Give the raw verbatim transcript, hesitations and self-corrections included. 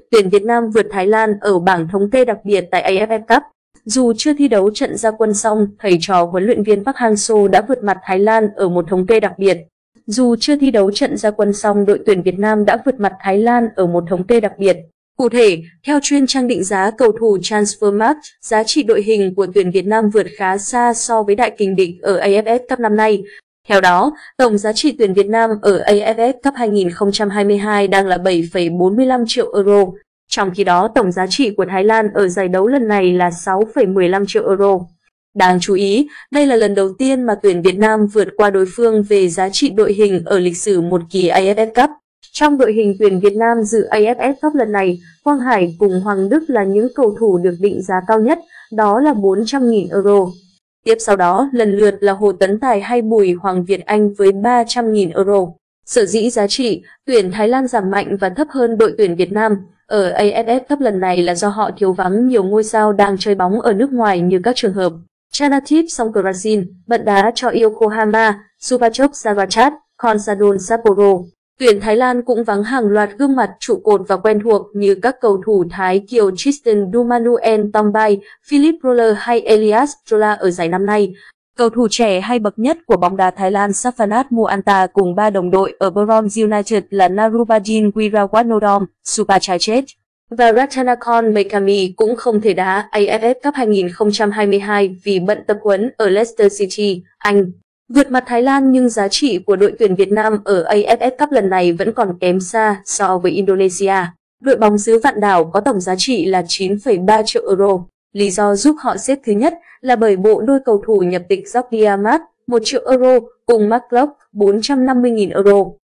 tuyển Việt Nam vượt Thái Lan ở bảng thống kê đặc biệt tại a ép ép Cup. Dù chưa thi đấu trận ra quân xong, thầy trò huấn luyện viên Park Hang-seo đã vượt mặt Thái Lan ở một thống kê đặc biệt. Dù chưa thi đấu trận ra quân xong, đội tuyển Việt Nam đã vượt mặt Thái Lan ở một thống kê đặc biệt. Cụ thể, theo chuyên trang định giá cầu thủ Transfermarkt, giá trị đội hình của tuyển Việt Nam vượt khá xa so với đại kình địch ở a ép ép Cup năm nay. Theo đó, tổng giá trị tuyển Việt Nam ở a ép ép Cup hai nghìn không trăm hai mươi hai đang là bảy phẩy bốn mươi lăm triệu euro. Trong khi đó, tổng giá trị của Thái Lan ở giải đấu lần này là sáu phẩy mười lăm triệu euro. Đáng chú ý, đây là lần đầu tiên mà tuyển Việt Nam vượt qua đối phương về giá trị đội hình ở lịch sử một kỳ a ép ép Cup. Trong đội hình tuyển Việt Nam dự a ép ép Cup lần này, Quang Hải cùng Hoàng Đức là những cầu thủ được định giá cao nhất, đó là bốn trăm nghìn euro. Tiếp sau đó, lần lượt là Hồ Tấn Tài hay Bùi Hoàng Việt Anh với ba trăm nghìn euro. Sở dĩ giá trị tuyển Thái Lan giảm mạnh và thấp hơn đội tuyển Việt Nam ở a ép ép Cup lần này là do họ thiếu vắng nhiều ngôi sao đang chơi bóng ở nước ngoài như các trường hợp Chanathip Songkrasin, bận đá cho Yokohama, Supachok Sarachat, Consadole Sapporo. Tuyển Thái Lan cũng vắng hàng loạt gương mặt trụ cột và quen thuộc như các cầu thủ Thái Kiều Tristan Dumanuel Tombay, Philip Roller hay Elias Trola ở giải năm nay. Cầu thủ trẻ hay bậc nhất của bóng đá Thái Lan Safanat Muanta cùng ba đồng đội ở Bronx United là Narubadin Wirawatnodom, Supachachet và Ratanakon Mekami cũng không thể đá a ép ép Cup hai nghìn không trăm hai mươi hai vì bận tập huấn ở Leicester City, Anh. Vượt mặt Thái Lan nhưng giá trị của đội tuyển Việt Nam ở a ép ép Cup lần này vẫn còn kém xa so với Indonesia. Đội bóng xứ Vạn Đảo có tổng giá trị là chín phẩy ba triệu euro. Lý do giúp họ xếp thứ nhất là bởi bộ đôi cầu thủ nhập tịch Jordi Amat, một triệu euro, cùng Mark Locke, bốn trăm năm mươi nghìn euro.